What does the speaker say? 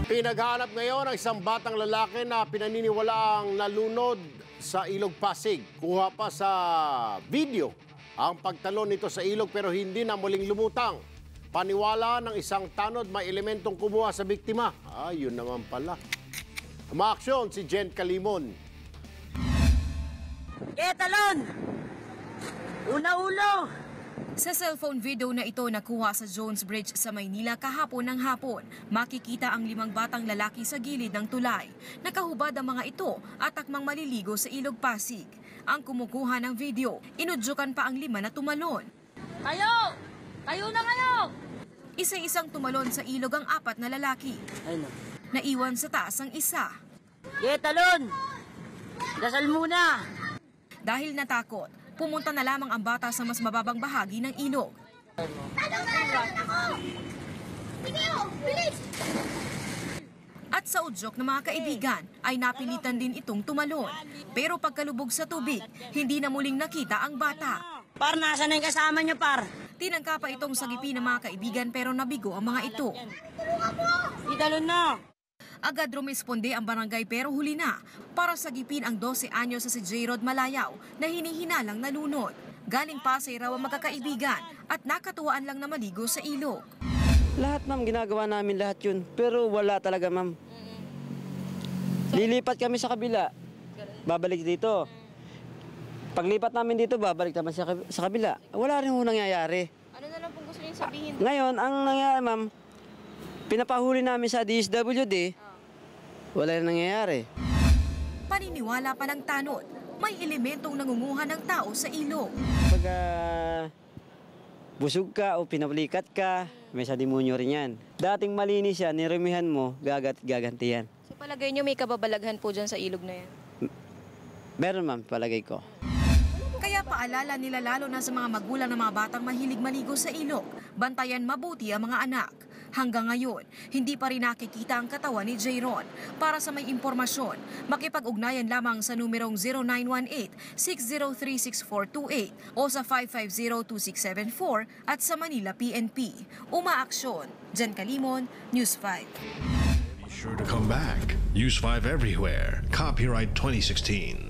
Pinaghahanap ngayon ang isang batang lalaki na pinaniniwalaang nalunod sa Ilog Pasig. Kuha pa sa video ang pagtalon nito sa ilog pero hindi na muling lumutang. Paniwala ng isang tanod may elementong kumuha sa biktima. Yun naman pala. Umaaksyon si Jen Calimon. Talon! Una-ulo! Sa cellphone video na ito nakuha sa Jones Bridge sa Maynila kahapon ng hapon, makikita ang 5 batang lalaki sa gilid ng tulay. Nakahubad ang mga ito at takmang maliligo sa Ilog Pasig. Ang kumukuha ng video, inudyukan pa ang 5 na tumalon. Kayo! Kayo na kayo! Isa-isang tumalon sa ilog ang 4 na lalaki. Naiwan sa taas ang isa. Talon! Dasal muna! Dahil natakot, pumunta na lamang ang bata sa mas mababang bahagi ng ilog. At sa udyok ng mga kaibigan ay napilitan din itong tumalon. Pero pagkalubog sa tubig, hindi na muling nakita ang bata. Par, nasa na yung kasama niyo, par? Tinangka pa itong sagipin ng mga kaibigan pero nabigo ang mga ito. Talon na! Agad rumisponde ang barangay pero huli na para sagipin ang 12 anyos sa si J-Rod Malayaw na hinihinalang nalunod. Galing Pasay raw ang magkakaibigan at nakatuwaan lang na maligo sa ilog. Lahat ma'am, ginagawa namin lahat yun. Pero wala talaga ma'am. Lilipat kami sa kabila, babalik dito. Paglipat namin dito, babalik naman sa kabila. Wala rin ho nangyayari. Ano na lang pong gusto niyo sabihin? Ngayon, ang nangyayari ma'am, pinapahuli namin sa DSWD, wala na nangyayari. Paniniwala pa ng tanod, may elementong nangunguha ng tao sa ilog. Pag busog ka o pinapalikat ka, may sa demonyo rin yan. Dating malinis yan, nirumihan mo, gaganti yan. Sa palagay niyo may kababalaghan po dyan sa ilog na yan? Meron ma'am, palagay ko. Kaya paalala nila lalo na sa mga magulang ng mga batang mahilig maligo sa ilog, bantayan mabuti ang mga anak. Hanggang ngayon, hindi pa rin nakikita ang katawan ni J-Ron. Para sa may impormasyon, makipag-ugnayan lamang sa numerong 0918-603-6428 o sa 550-2674 at sa Manila PNP. Umaaksyon. Jen Calimon, News 5. Be sure to come back. Use 5 everywhere. Copyright 2016.